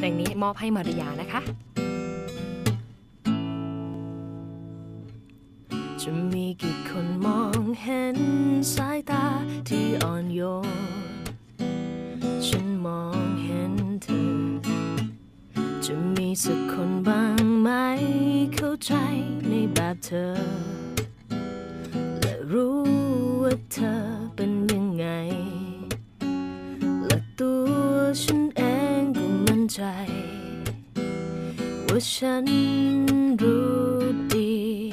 ลงนี้มอบให้มาริยานะคะจะมีกี่คนมองเห็นสายตาที่อ่อนโยนฉันมองเห็นเธอจะมีสักคนบ้างไหมเข้าใจในแบบเธอและรู้ว่าเธอเป็นยังไงและตัวฉันเองก็มั่นใจว่าฉันรู้ดี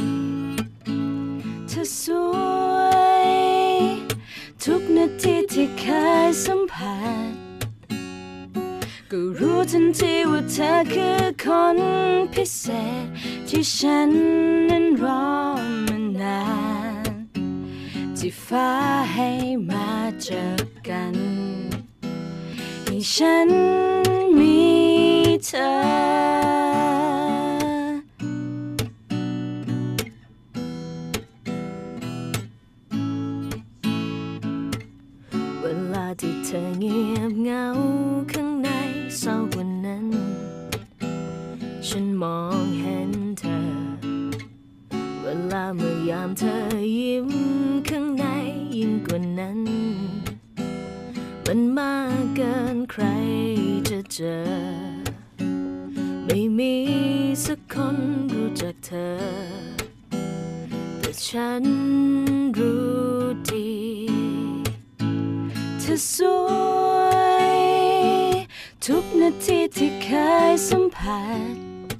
เธอสวยทุกนาทีที่เคยสัมผัสก็รู้ทันทีว่าเธอคือคนพิเศษที่ฉันนั้นรอมานานที่ฟ้าให้มาเจอกันให้ฉันมีเธอเวลาที่เธอเงียบเหงาข้างในเศร้ากว่านั้นฉันมองเห็นเธอเวลาเมื่อยามเธอยิ้มข้างในยิ่งกว่านั้นมันมากเกินใครจะเจอไม่มีสักคนรู้จักเธอแต่ฉันรู้ดีเธอสวยทุกนาทีที่เคยสัมผัส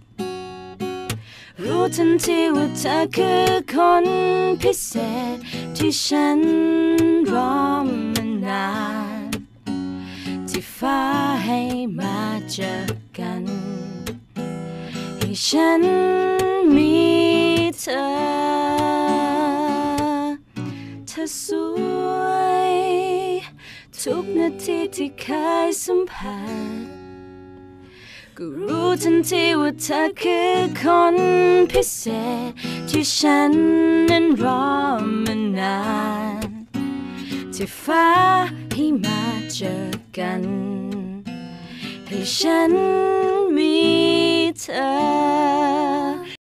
รู้ทันทีว่าเธอคือคนพิเศษที่ฉันรอมานานที่ฟ้าให้มาเจอกันให้ฉันมีเธอเธอสวยทุกนาทีที่เคยสัมผัสก็รู้ทันทีว่าเธอคือคนพิเศษที่ฉันนั้นรอมานานที่ฟ้าให้มาเจอกันให้ฉันมีเธอ